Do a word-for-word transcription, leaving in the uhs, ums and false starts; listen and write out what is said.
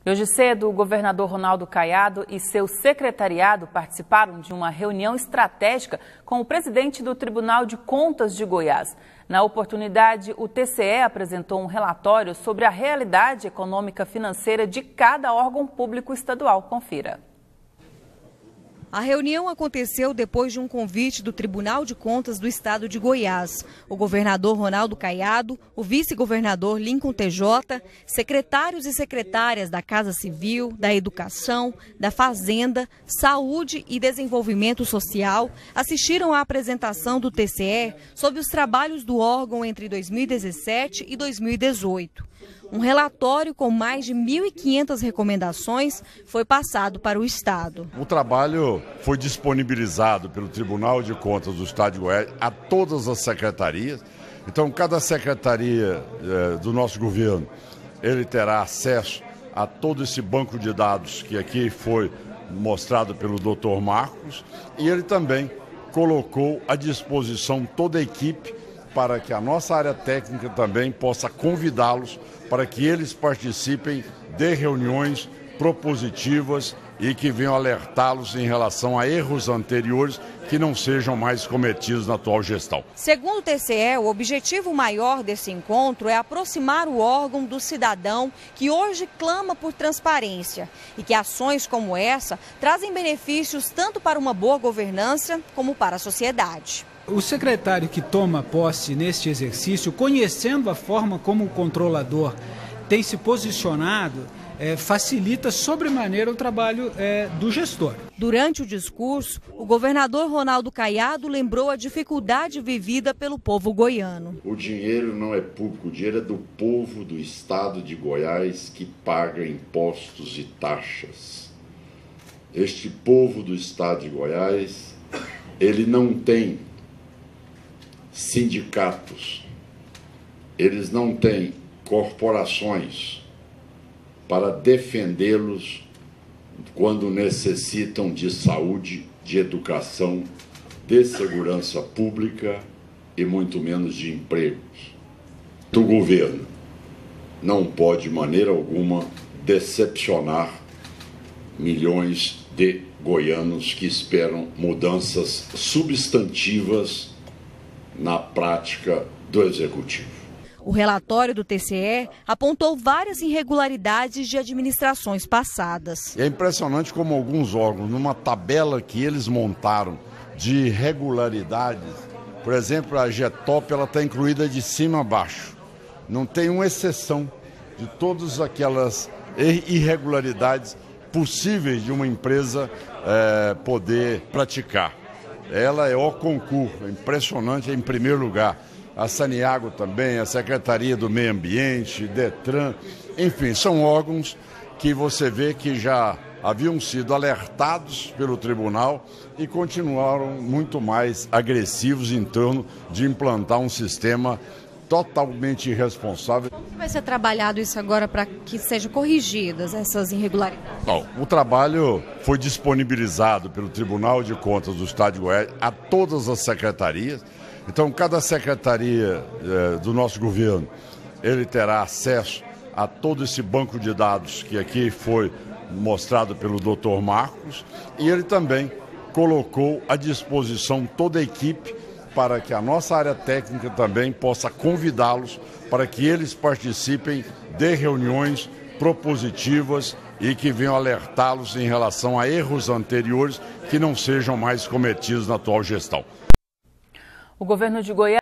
E hoje cedo, o governador Ronaldo Caiado e seu secretariado participaram de uma reunião estratégica com o presidente do Tribunal de Contas de Goiás. Na oportunidade, o T C E apresentou um relatório sobre a realidade econômica financeira de cada órgão público estadual. Confira. A reunião aconteceu depois de um convite do Tribunal de Contas do Estado de Goiás. O governador Ronaldo Caiado, o vice-governador Lincoln T J, secretários e secretárias da Casa Civil, da Educação, da Fazenda, Saúde e Desenvolvimento Social assistiram à apresentação do T C E sobre os trabalhos do órgão entre dois mil e dezessete e dois mil e dezoito. Um relatório com mais de mil e quinhentas recomendações foi passado para o Estado. O trabalho foi disponibilizado pelo Tribunal de Contas do Estado de Goiás a todas as secretarias. Então, cada secretaria eh, do nosso governo, ele terá acesso a todo esse banco de dados que aqui foi mostrado pelo doutor Marcos, e ele também colocou à disposição toda a equipe para que a nossa área técnica também possa convidá-los para que eles participem de reuniões propositivas e que venham alertá-los em relação a erros anteriores que não sejam mais cometidos na atual gestão. Segundo o T C E, o objetivo maior desse encontro é aproximar o órgão do cidadão que hoje clama por transparência e que ações como essa trazem benefícios tanto para uma boa governança como para a sociedade. O secretário que toma posse neste exercício, conhecendo a forma como o controlador tem se posicionado, é, facilita sobremaneira o trabalho é, do gestor. Durante o discurso, o governador Ronaldo Caiado lembrou a dificuldade vivida pelo povo goiano. O dinheiro não é público, o dinheiro é do povo do estado de Goiás que paga impostos e taxas. Este povo do estado de Goiás, ele não tem sindicatos, eles não têm corporações para defendê-los quando necessitam de saúde, de educação, de segurança pública e muito menos de empregos. O governo não pode de maneira alguma decepcionar milhões de goianos que esperam mudanças substantivas na prática do Executivo. O relatório do T C E apontou várias irregularidades de administrações passadas. É impressionante como alguns órgãos, numa tabela que eles montaram de irregularidades, por exemplo, a Getop, ela está incluída de cima a baixo. Não tem uma exceção de todas aquelas irregularidades possíveis de uma empresa é, poder praticar. Ela é o concurso, é impressionante, em primeiro lugar. A Saniago também, a Secretaria do Meio Ambiente, Detran, enfim, são órgãos que você vê que já haviam sido alertados pelo tribunal e continuaram muito mais agressivos em torno de implantar um sistema totalmente irresponsável. Como que vai ser trabalhado isso agora para que sejam corrigidas essas irregularidades? Bom, o trabalho foi disponibilizado pelo Tribunal de Contas do Estado de Goiás a todas as secretarias. Então, cada secretaria eh, do nosso governo, ele terá acesso a todo esse banco de dados que aqui foi mostrado pelo doutor Marcos, e ele também colocou à disposição toda a equipe para que a nossa área técnica também possa convidá-los para que eles participem de reuniões propositivas e que venham alertá-los em relação a erros anteriores que não sejam mais cometidos na atual gestão. O governo de Goiás